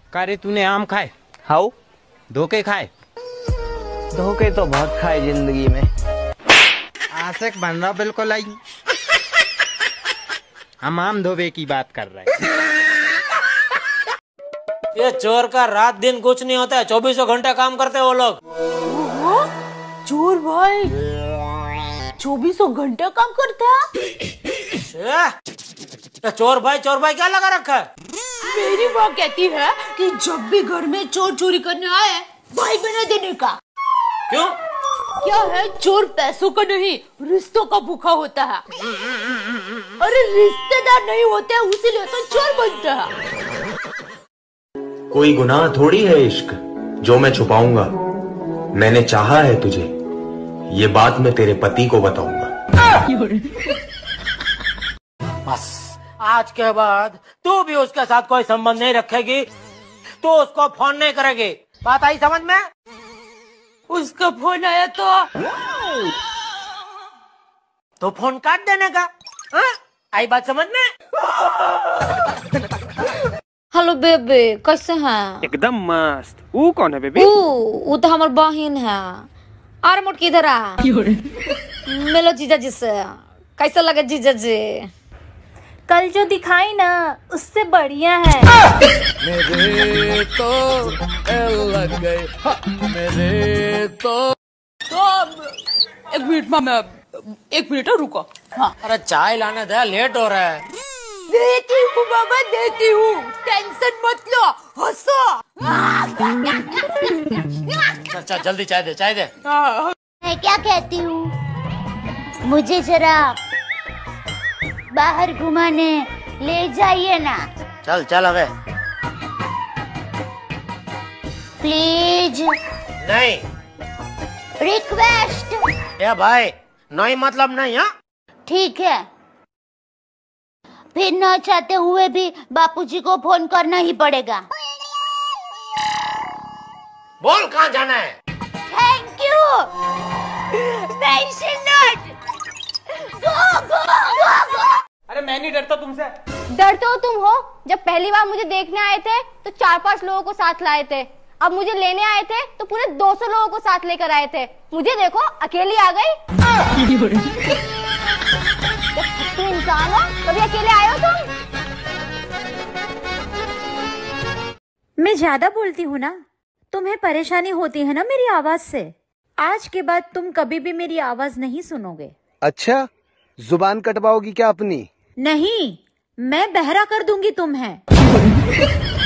का रे तूने आम खाए? हाउ? धोखे खाए? धोखे तो बहुत खाए जिंदगी में। आशिक बन रहा बिल्कुल आई। हम आम धोबे की बात कर रहे हैं। ये चोर का रात दिन कुछ नहीं होता है, 24 घंटे काम करते हैं वो लोग। चोर भाई 24 घंटे काम करता है? चोर भाई क्या लगा रखा है? मेरी माँ कहती है कि जब भी घर में चोर चोरी करने आए भाई बना देने का। क्यों? क्या है, चोर पैसों का नहीं रिश्तों का भूखा होता है। अरे रिश्तेदार नहीं होते उसीलिए तो चोर बनता है। कोई गुनाह थोड़ी है इश्क जो मैं छुपाऊंगा। मैंने चाहा है तुझे, ये बात मैं तेरे पति को बताऊंगा। बस आज के बाद तू भी उसके साथ कोई संबंध नहीं रखेगी, तू उसको फोन नहीं करेगी। बात आई समझ में? उसका फोन आया तो फोन काट देने का। हाँ? आई बात समझ में? हेलो बेबी, कैसे हैं? एकदम मस्त। वो कौन है बेबी? वो तो हमारी बहन है। अरे मोट किधर आ? मिलो जीजा जी से। कैसा लगे जीजा जी? कल जो दिखाई ना उससे बढ़िया है। मेरे तो लग गए मेरे तो एक मिनट रुको। हाँ अरे चाय लाने दे, लेट हो रहा है। देती हूँ बाबा, देती हूँ, टेंशन मत लो, हंसो। चल जल्दी चाय दे। मैं क्या कहती हूँ, मुझे जरा बाहर घुमाने ले जाइए ना। चल अबे। प्लीज। नहीं। रिक्वेस्ट। ये भाई नहीं मतलब नहीं। हाँ ठीक है, फिर न चाहते हुए भी बापूजी को फोन करना ही पड़ेगा। बोल कहाँ जाना है? Thank you. Mention not. Go. अरे मैं नहीं डरता तुमसे। डरते हो तुम हो। जब पहली बार मुझे देखने आए थे तो 4-5 लोगों को साथ लाए थे। अब मुझे लेने आए थे तो पूरे 200 लोगों को साथ लेकर आए थे। मुझे देखो अकेली आ गई। तुम इंसान हो, कभी अकेले आए हो तुम? मैं ज्यादा बोलती हूँ ना, तुम्हें परेशानी होती है ना मेरी आवाज से। आज के बाद तुम कभी भी मेरी आवाज नहीं सुनोगे। अच्छा, जुबान कटवाओगी क्या अपनी? नहीं, मैं बहरा कर दूंगी तुम्हें।